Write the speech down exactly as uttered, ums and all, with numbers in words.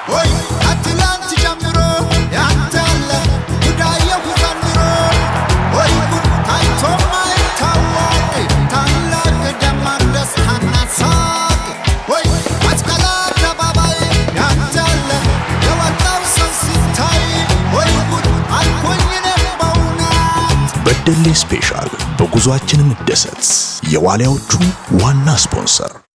ወይ አትላንት ጀምሮ ያንተለ ጉዳየው ዘንድሮ ወይ ጉድ ታይቶ ማይታወቅ ታላቅ ደማቅ ደስታና ሳቅ ወይ አስቀላ አደባባይ ያንተለ የወጣው ሰው ሲታይ ወይ ጉድ አልኮኝ ነው በእውነት በደሌ ስፔሻል በጉዟችን እንደሰት የዋሊያዎቹ ዋና ስፖንሰር